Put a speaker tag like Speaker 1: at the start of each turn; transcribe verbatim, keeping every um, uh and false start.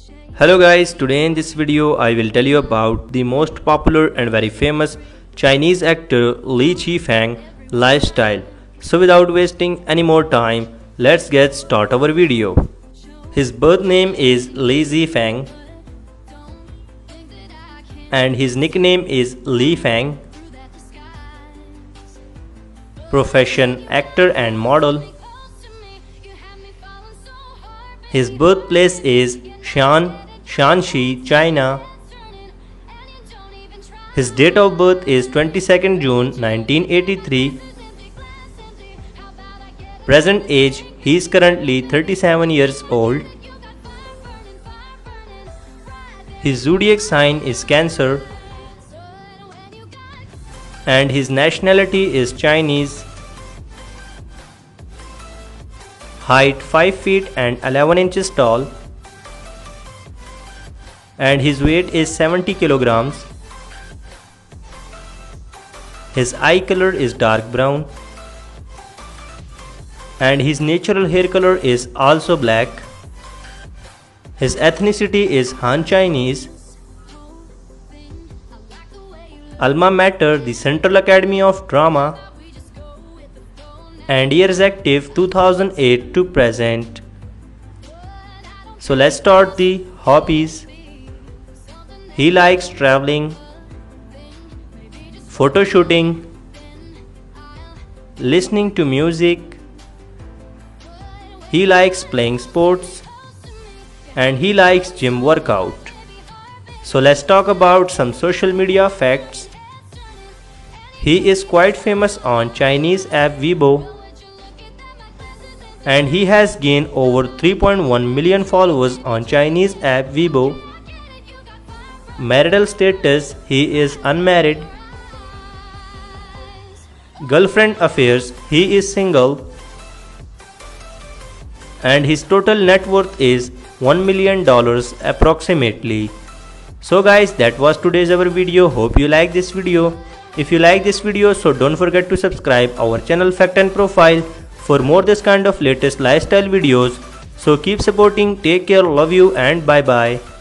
Speaker 1: Hello guys, today in this video I will tell you about the most popular and very famous Chinese actor Li Qifeng lifestyle. So without wasting any more time, let's get start our video. His birth name is Li Zifeng and his nickname is Li Feng. Profession actor and model. His birthplace is Shan, Shanxi, China. His date of birth is twenty-second June nineteen eighty-three. Present age, he is currently thirty-seven years old. His zodiac sign is Cancer and his nationality is Chinese. Height five feet and eleven inches tall and his weight is seventy kilograms. His eye color is dark brown and his natural hair color is also black. His ethnicity is Han Chinese. Alma Mater, the Central Academy of Drama, and years active two thousand eight to present. So let's start the hobbies. He likes traveling, photo shooting, listening to music. He likes playing sports and he likes gym workout. So let's talk about some social media facts. He is quite famous on Chinese app Weibo and he has gained over three point one million followers on Chinese app Weibo. Marital status, he is unmarried. Girlfriend affairs, he is single. And his total net worth is one million dollars approximately. So guys, that was today's our video. Hope you like this video. If you like this video, so don't forget to subscribe our channel Fact and Profile for more this kind of latest lifestyle videos. So keep supporting, take care, love you and bye bye.